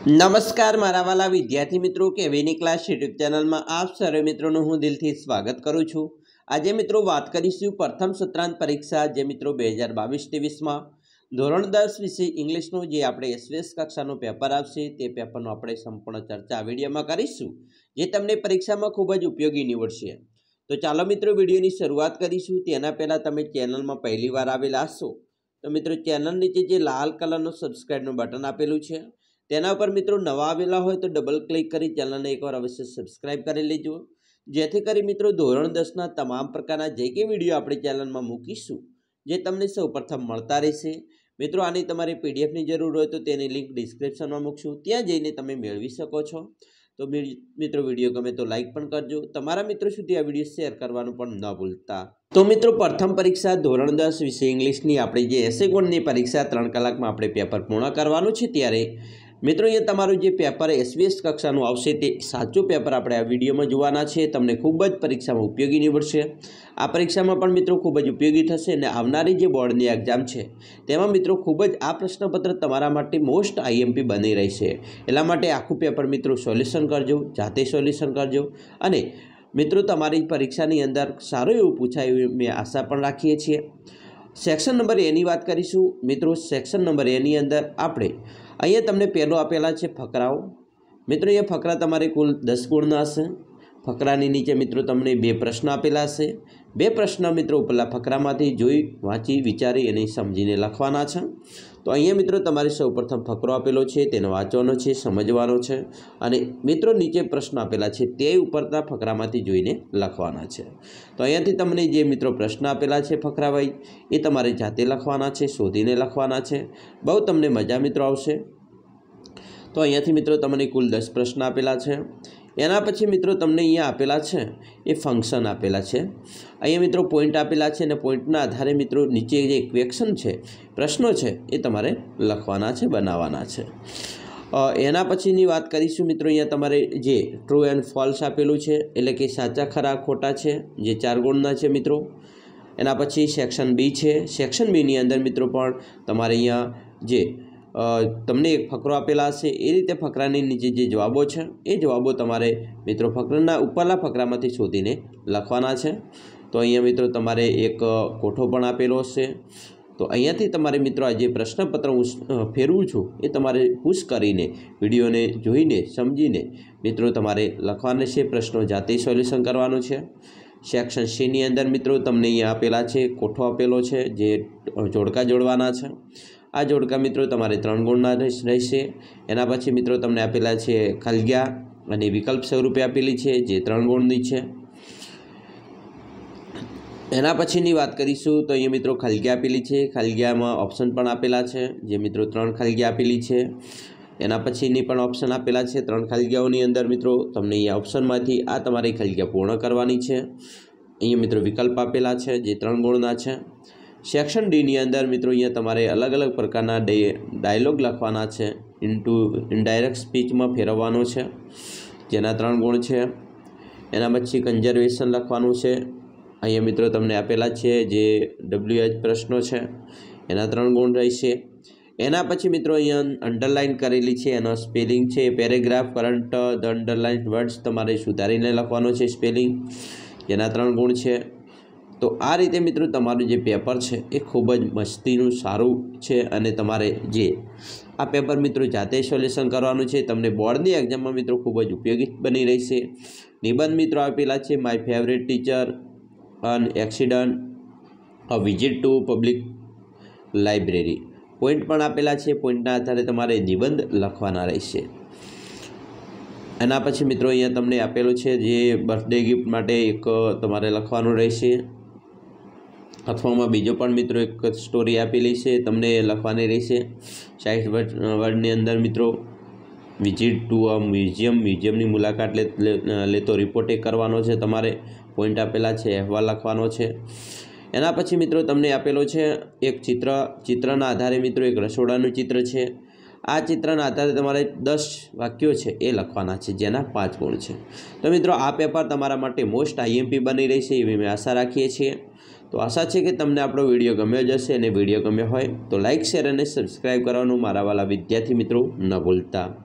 नमस्कार मारा वाला विद्यार्थी मित्रों केवीनी क्लास यूट्यूब चैनल में आप सर्वे मित्रों हूँ दिल थी स्वागत करूँ छूँ। आज मित्रों बात करीशुं प्रथम सत्रांत परीक्षा जे मित्रों 2022-23 में धोरण 10 विषय इंग्लिशनु जे आपणे एसवीएस कक्षानुं पेपर आवशे ते पेपरनो आपणे संपूर्ण चर्चा विडियो में करीशुं जे तमने परीक्षा में खूब ज उपयोगी निवडशे। तो चालो मित्रों विडियोनी शरूआत करीशुं। तेना पहेला तमे चेनल में पहली वार आवेला हशो तो मित्रों चेनल नीचे जे लाल कलरनुं सब्सक्राइबनुं बटन आपेलुं छे तेना पर मित्रों नवा आवेला होय तो डबल क्लिक करी चेनल ने एक बार अवश्य सब्सक्राइब करी लेजो, जेथी करी मित्रों धोरण 10 ना तमाम प्रकारना जे के विडियो आपणे चेनल में मूकीशुं जे तमने सौ प्रथम मळता रहेशे। मित्रों आनी तमारे पीडीएफ नी जरूर होय तो तेनी लिंक डिस्क्रिप्शन में मूकशुं, त्यां जईने तमे मेळवी शको छो। तो मित्रों विडियो गमे तो लाइक पण करजो, तमारा मित्रों सुधी आ विडियो शेर करवानुं पण न भूलता। तो मित्रों प्रथम परीक्षा धोरण 10 विषय इंग्लिशनी आपणे जे एसे गुणनी परीक्षा 3 कलाकमां आपणे पेपर पूर्ण करवानुं छे त्यारे मित्रों ये तमारुं जे पेपर एसवीएस कक्षानुं आवशे ते साचुं पेपर आपणे आ विडियो में जोवाना छे। तमने खूब ज परीक्षा में उपयोगी निवडशे। आ परीक्षा में पण मित्रों खूब ज उपयोगी थशे अने आवनारी जे बोर्डनी एक्जाम छे तेमां मित्रों खूब ज आ प्रश्नपत्र तमारा माटे मोस्ट आईएमपी बनी रहेशे। एटला माटे आखुं पेपर मित्रों सोल्यूशन करजो, जाते सोल्यूशन करजो अने मित्रों तमारी परीक्षानी अंदर सारुं एवुं पूछाय एवी अमे आशा पण राखीए छीए। सेक्शन नंबर ए नी बात करीशुं। मित्रों सेक्शन नंबर ए नी अंदर आपणे अहींया तमने पहेलो आपेला छे फकराओ। मित्रों ये फकरा तमारे कुल 10 गुणना हशे। फकरानी नीचे मित्रों तमने 2 प्रश्न आपेला हशे। 2 प्रश्न मित्रों उपरला फकरामांथी जोई वांची विचारी अने समजीने लखवाना छे। तो अहींया मित्रों तमारे सौप्रथम फकरो आपेलो छे तेने वांचવાનો छे, समजવાનો छे अने मित्रों नीचे प्रश्न आपेला छे ते उपरना फकरामांथी जोईने लखवाना छे। तो अहींयाथी तमने जे मित्रों प्रश्न आपेला छे फकरावाई ए तमारे जाते लखवाना छे, शोधीने लखवाना छे। बहु तमने मजा मित्रों आवशे। तो अहींयाथी मित्रों तमने कुल 10 प्रश्न आपेला छे। एना पछी मित्रों तमने अहींया आपेला छे ए फंक्शन आपेला छे। अहींया मित्रों पॉइंट आपेला छे अने पॉइंटना आधारे मित्रों नीचे जे क्वेश्चन छे, प्रश्नो छे ए तमारे लखवाना छे, बनाववाना छे। एना पछीनी वात करीशुं मित्रों अहींया तमारे जे ट्रू एंड फॉल्स आपेलुं छे एटले के साचा खरा खोटा छे जे 4 गुणना छे मित्रों। एना पछी सेक्शन बी छे। सेक्शन बी नी अंदर मित्रों पण तमारे अहींया जे तमने एक फकरो आपेला हशे ए रीते फकरानी नीचे जे जवाबो छे ए जवाबो तमारे मित्रों फकराना उपरला फकरामांथी शोधीने लखवाना छे। तो अहींया मित्रों तमारे एक कोठो पण आपेलो हशे। तो अहींयाथी तमारे मित्रों आ जे प्रश्नपत्र हूँ फेरवुं छुं ए तमारे पुश करीने विडियोने जोईने समजीने मित्रों तमारे लखवाना छे। प्रश्नो जाते सोल्यूशन करवानुं छे। सेक्शन सी नी अंदर मित्रों तमने अहींया आपेला छे कोठो आपेलो छे जे जोड़का जोड़वाना छे। आ जोड़का मित्रों तमारे 3 गुणना रहेशे। एना पछी मित्रों तमने आपेला छे खलग्या अने विकल्प स्वरूपे आपेली छे जे 3 गुणनी छे। एना पछीनी वात करीशुं तो अहींया मित्रों खलग्या आपेली छे। खलग्यामां ऑप्शन पण आपेला छे जे मित्रों 3 खलग्या आपेली छे। एना पछीनी पण ऑप्शन आपेला छे 3 खलग्याओनी अंदर मित्रों तमने अहींया ऑप्शनमांथी आ तमारे खलग्या पूर्ण करवानी छे। अहींया मित्रों विकल्प आपेला छे जे 3 गुणना छे। सेक्शन डी नी अंदर मित्रों अहींया तमारे अलग अलग प्रकारना डायलॉग लखवाना छे। इनडायरेक्ट स्पीच में फेरववानो छे जेना 3 गुण छे। एना पछी कन्जर्वेशन लखवानुं छे। अहींया मित्रों तमने आपेला छे जे WH प्रश्नो छे एना 3 गुण रहेशे। एना पछी मित्रों अहींया अंडरलाइन करेली छे एनो स्पेलिंग छे paragraph correct the underline words तमारे सुधारीने लखवानो छे स्पेलिंग जेना 3 गुण छे। तो आ रीते मित्रों तमारुं जे पेपर छे ए खूब ज मस्तीनुं सारूं छे अने तमारे जे आ पेपर मित्रों जाते सोल्यूशन करवानुं छे। तमने बोर्डनी एक्जाम में मित्रों खूब ज उपयोगी बनी रहेशे। निबंध मित्रों आपेला छे my favourite teacher, an accident, a visit to public library. Point पण आपेला छे। पॉइंटना आधारे तमारे निबंध लखवाना रहेशे। एना पछी मित्रों अहींया तमने आपेलो छे जे बर्थडे गिफ्ट माटे एक तमारे लखवानुं रहेशे। अथवा बीजो पण मित्रों एक स्टोरी आपेली छे तमने लखवानी रहेशे। 60 वर्डनी अंदर मित्रों विजिट टू अ म्यूजियम, म्यूजियमनी मुलाकात लेतो रिपोर्ट एक करवानो छे तमारे। पॉइंट आपेला छे, अहेवाल लखवानो छे। एना पछी मित्रों तमने आपेलो छे एक चित्रना आधारे मित्रों एक रसोडानुं चित्र छे। आ चित्रना आधारे तमारे 10 वाक्यों छे ए लखवाना छे जेना 5 गुण छे। तो मित्रों आ पेपर तमारा माटे मोस्ट आईएमपी बनी रहेशे एवी अमे आशा राखीए छीए। तो आशा है कि तमने आपणो विडियो गम्यो ज हशे अने विडियो गम्यो होय तो लाइक शेर अने सब्सक्राइब करवानुं मारा वाला विद्यार्थी मित्रों न भूलता।